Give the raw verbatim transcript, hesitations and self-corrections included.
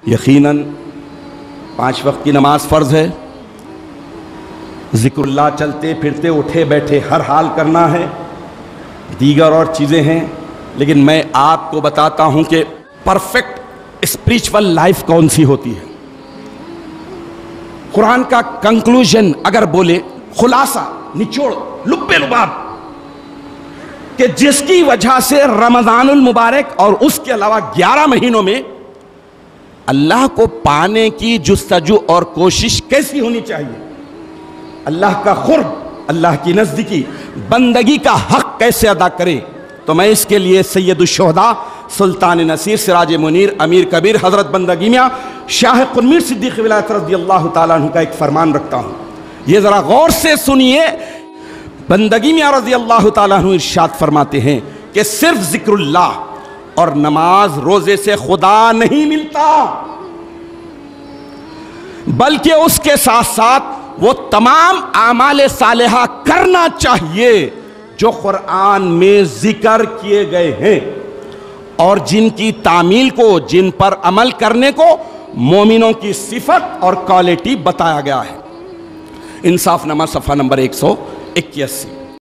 یقیناً پانچ وقت کی نماز فرض ہے، ذکر اللہ چلتے پھرتے اٹھے بیٹھے ہر حال کرنا ہے، دیگر اور چیزیں ہیں، لیکن میں آپ کو بتاتا ہوں کہ پرفیکٹ اسپریچول لائف کون سی ہوتی ہے۔ قرآن کا کنکلوژن اگر بولے، خلاصہ، نچوڑ، لب لباب، کہ جس کی وجہ سے رمضان المبارک اور اس کے علاوہ گیارہ مہینوں میں اللہ کو پانے کی جستجو اور کوشش کیسی ہونی چاہیے، اللہ کا قرب، اللہ کی نزدیکی، بندگی کا حق کیسے ادا کرے، تو میں اس کے لیے سید الشہداء، سلطان نصیر، سراج منیر، امیر کبیر، حضرت بندگی میاں شاہ قنویر صدیق ولایت رضی اللہ تعالیٰ عنہ کا ایک فرمان رکھتا ہوں، یہ ذرا غور سے سنیے۔ بندگی میاں رضی اللہ تعالیٰ عنہ ارشاد فرماتے ہیں کہ صرف ذکر اللہ اور نماز روزے سے خدا نہیں ملتا، بلکہ اس کے ساتھ ساتھ وہ تمام اعمال صالحہ کرنا چاہیے جو قرآن میں ذکر کیے گئے ہیں اور جن کی تعمیل کو، جن پر عمل کرنے کو مومنوں کی صفت اور کوالٹی بتایا گیا ہے۔ انصاف نامہ صفحہ نمبر ایک سو اکیاسی۔